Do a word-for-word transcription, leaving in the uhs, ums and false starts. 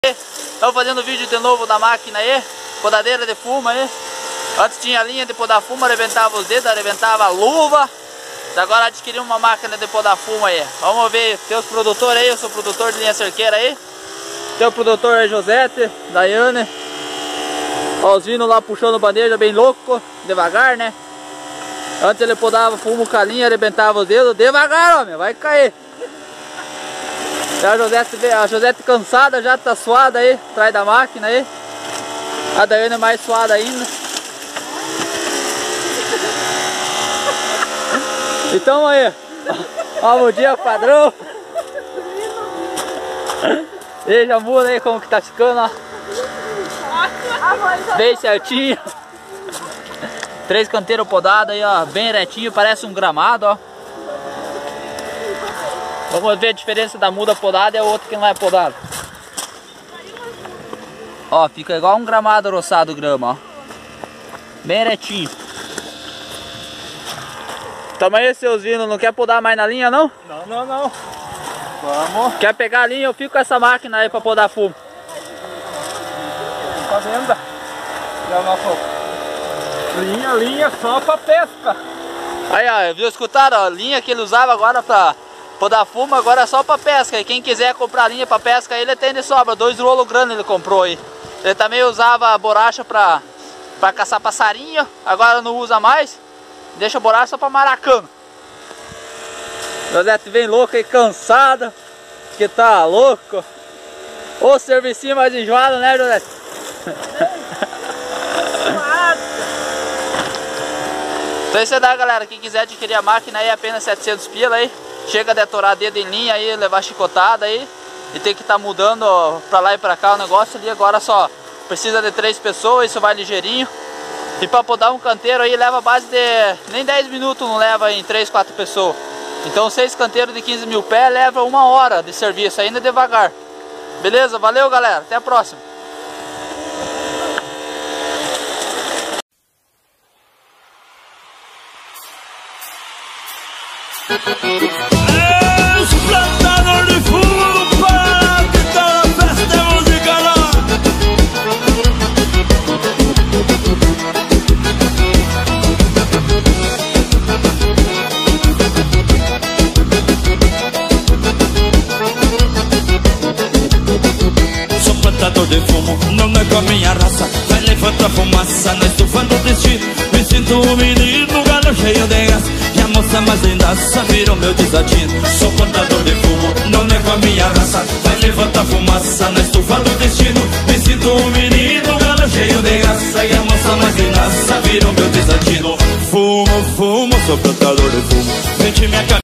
Estamos fazendo vídeo de novo da máquina aí, podadeira de fumo aí. Antes tinha linha de podar fumo, arrebentava os dedos, arrebentava a luva. Agora adquirimos uma máquina de podar fumo aí. Vamos ver, tem os produtores aí, eu sou produtor de linha cerqueira aí. Tem o produtor aí, Josete, Daiane. Ó, os vinos lá puxando bandeja bem louco, devagar, né? Antes ele podava fumo com a linha, arrebentava os dedos, devagar, homem, vai cair. E a Josete, a Josete cansada, já tá suada aí, atrás da máquina aí. A Daiane é mais suada ainda. Então aí, ó, bom dia padrão. Veja a mula aí como que tá ficando, ó. Bem certinho. Três canteiros podados aí, ó, bem retinho, parece um gramado, ó. Vamos ver a diferença da muda podada e a outra que não é podada. Ó, fica igual um gramado roçado grama, ó. Bem retinho. Tamo aí, seus vinos, não quer podar mais na linha, não? Não, não, não. Vamos. Quer pegar a linha, eu fico com essa máquina aí pra podar fumo. Tá vendo? É o nosso... Linha, linha só pra pesca. Aí, ó, viu, escutaram, ó, linha que ele usava agora pra podar fumo, agora é só pra pesca. E quem quiser comprar linha pra pesca, ele tem de sobra, dois rolos grandes ele comprou aí. Ele também usava borracha pra, pra caçar passarinho, agora não usa mais. Deixa a borracha só pra maracana. Josete vem louca e cansada, que tá louco. Ô, servicinho mais enjoado, né, Josete? Então isso aí dá, galera, quem quiser adquirir a máquina aí, apenas setecentos pila aí. Chega a detorar dedo em linha aí, levar chicotada aí. E tem que estar tá mudando ó, pra lá e pra cá o negócio ali. Agora só precisa de três pessoas, isso vai ligeirinho. E pra podar um canteiro aí leva base de... nem dez minutos não leva em três, quatro pessoas. Então seis canteiros de quinze mil pés leva uma hora de serviço, ainda devagar. Beleza? Valeu, galera, até a próxima. É os plantadores de fumo para tentar a festa musical. Sou plantador de fumo, não é com a minha raça. Vai levantar fumaça na estufa do destino. Me sinto um menino, galo cheio de gás. E a moça mais lindaça virou meu desatino. Sou plantador de fumo, não é com a minha raça. Vai levantar fumaça na estufa do destino. Me sinto um menino, galo cheio de graça. E a moça mais lindaça virou meu desatino. Fumo, fumo, sou plantador de fumo. Sente minha